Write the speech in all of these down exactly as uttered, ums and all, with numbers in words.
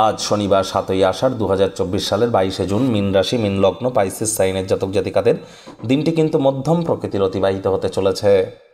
আজ শনিবার সাতই আষাঢ় দু হাজার চব্বিশ সালের বাইশে জুন মিন রাশি মিন লগ্ন পাইসিস সাইনের জাতক জাতিকাদের দিনটি কিন্তু মধ্যম প্রকৃতির অতিবাহিত হতে চলেছে।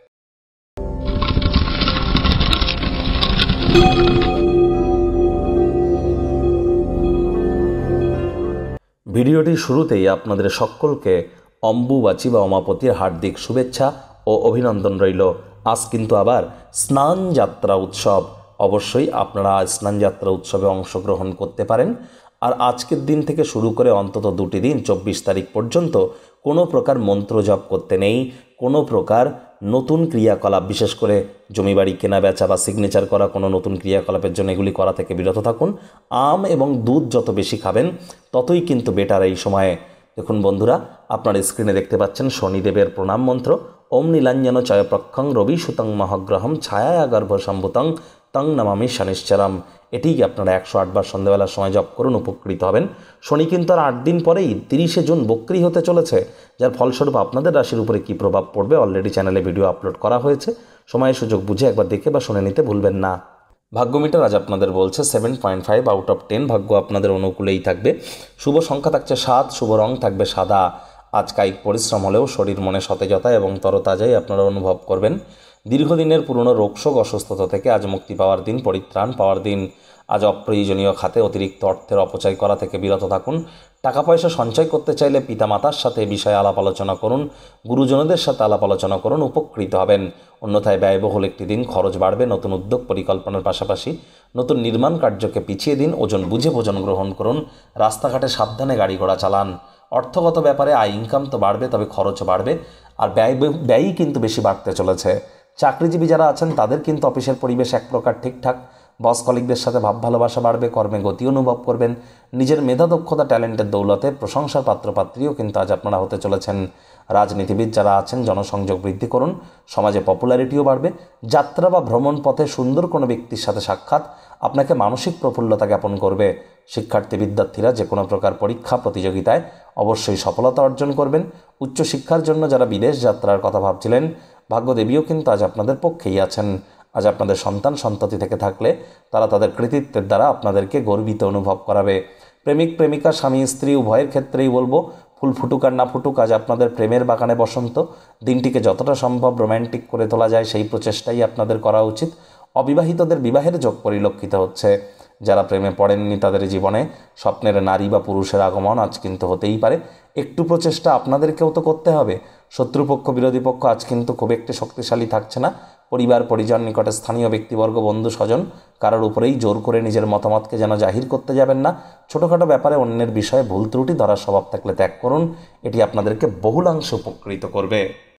ভিডিওটির শুরুতেই আপনাদের সকলকে অম্বুবাচী বা অমাপতির হার্দিক শুভেচ্ছা ও অভিনন্দন রইল। আজ কিন্তু আবার স্নান যাত্রা উৎসব, অবশ্যই আপনারা স্নান যাত্রা উৎসবে অংশগ্রহণ করতে পারেন। আর আজকের দিন থেকে শুরু করে অন্তত দুটি দিন চব্বিশ তারিখ পর্যন্ত কোনো প্রকার মন্ত্র জপ করতে নেই, কোনো প্রকার নতুন ক্রিয়াকলাপ, বিশেষ করে জমি বাড়ি কেনা বেচা বা সিগনেচার করা কোনো নতুন ক্রিয়াকলাপের জন্য এগুলি করা থেকে বিরত থাকুন। আম এবং দুধ যত বেশি খাবেন ততই কিন্তু বেটার এই সময়ে। দেখুন বন্ধুরা, আপনার স্ক্রিনে দেখতে পাচ্ছেন শনিদেবের প্রণাম মন্ত্র, ওম নীলাঞ্জন চয়প্রক্ষং রবি সুতং মহাগ্রহম ছায়া গর্ভ সম্ভুতং তং নমামি শনিশ্চরম। এটিকে আপনারা একশো আটবার সন্ধ্যাবেলার সময় জপ করুন, উপকৃত হবেন। শনি কিন্তু আর আট দিন পরেই তিরিশে জুন বক্রি হতে চলেছে, যার ফলস্বরূপ আপনাদের রাশির উপরে কী প্রভাব পড়বে অলরেডি চ্যানেলে ভিডিও আপলোড করা হয়েছে। সময় সুযোগ বুঝে একবার দেখে বা শুনে নিতে ভুলবেন না। ভাগ্যমিটার আজ আপনাদের বলছে seven point five out of ten, ভাগ্য আপনাদের অনুকূলেই থাকবে। শুভ সংখ্যা থাকছে সাত, শুভ রং থাকবে সাদা। আজ কায়িক পরিশ্রম হলেও শরীর মনে সতেজতা এবং তরতাজাই আপনারা অনুভব করবেন। দীর্ঘদিনের পুরনো রোগশোক অসুস্থতা থেকে আজ মুক্তি পাওয়ার দিন, পরিত্রাণ পাওয়ার দিন। আজ অপ্রয়োজনীয় খাতে অতিরিক্ত অর্থের অপচয় করা থেকে বিরত থাকুন। টাকা পয়সা সঞ্চয় করতে চাইলে পিতামাতার সাথে এ বিষয়ে আলাপ আলোচনা করুন, গুরুজনদের সাথে আলাপ আলোচনা করুন, উপকৃত হবেন। অন্যথায় ব্যয়বহুল একটি দিন, খরচ বাড়বে। নতুন উদ্যোগ পরিকল্পনার পাশাপাশি নতুন নির্মাণ কার্যকে পিছিয়ে দিন। ওজন বুঝে ভোজন গ্রহণ করুন। রাস্তাঘাটে সাবধানে গাড়ি ঘোড়া চালান। অর্থগত ব্যাপারে আয় ইনকাম তো বাড়বে, তবে খরচ বাড়বে, আর ব্যয় ব্যয়ই কিন্তু বেশি বাড়তে চলেছে। চাকরিজীবী যারা আছেন তাদের কিন্তু অফিসের পরিবেশ এক প্রকার ঠিকঠাক। বস কলিগদের সাথে ভাব ভালোবাসা বাড়বে, কর্মে গতি অনুভব করবেন। নিজের মেধা দক্ষতা ট্যালেন্টের দৌলতে প্রশংসার পাত্রপাত্রীও কিন্তু আজ আপনারা হতে চলেছেন। রাজনীতিবিদ যারা আছেন জনসংযোগ বৃদ্ধি করুন, সমাজে পপুলারিটিও বাড়বে। যাত্রা বা ভ্রমণ পথে সুন্দর কোনো ব্যক্তির সাথে সাক্ষাৎ আপনাকে মানসিক প্রফুল্লতা জ্ঞাপন করবে। শিক্ষার্থী বিদ্যার্থীরা যে কোনো প্রকার পরীক্ষা প্রতিযোগিতায় অবশ্যই সফলতা অর্জন করবেন। উচ্চশিক্ষার জন্য যারা বিদেশ যাত্রার কথা ভাবছিলেন, ভাগ্যদেবীও কিন্তু আজ আপনাদের পক্ষেই আছেন। আজ আপনাদের সন্তান সন্ততি থেকে থাকলে তারা তাদের কৃতিত্বের দ্বারা আপনাদেরকে গর্বিত অনুভব করাবে। প্রেমিক প্রেমিকা স্বামী স্ত্রী উভয়ের ক্ষেত্রেই বলবো, ফুল ফুটুক আর না ফুটুক, আজ আপনাদের প্রেমের বাগানে বসন্ত। দিনটিকে যতটা সম্ভব রোম্যান্টিক করে তোলা যায় সেই প্রচেষ্টাই আপনাদের করা উচিত। অবিবাহিতদের বিবাহের যোগ পরিলক্ষিত হচ্ছে। যারা প্রেমে পড়েননি তাদের জীবনে স্বপ্নের নারী বা পুরুষের আগমন আজ কিন্তু হতেই পারে। একটু প্রচেষ্টা আপনাদেরকেও তো করতে হবে। শত্রুপক্ষ বিরোধী পক্ষ আজ কিন্তু খুব একটি শক্তিশালী থাকছে না। পরিবার পরিজন, নিকটে স্থানীয় ব্যক্তিবর্গ, বন্ধু স্বজন, কারোর উপরেই জোর করে নিজের মতামতকে যেন জাহির করতে যাবেন না। ছোটোখাটো ব্যাপারে অন্যের বিষয়ে ভুল ত্রুটি ধরার স্বভাব থাকলে ত্যাগ করুন, এটি আপনাদেরকে বহুলাংশে উপকৃত করবে।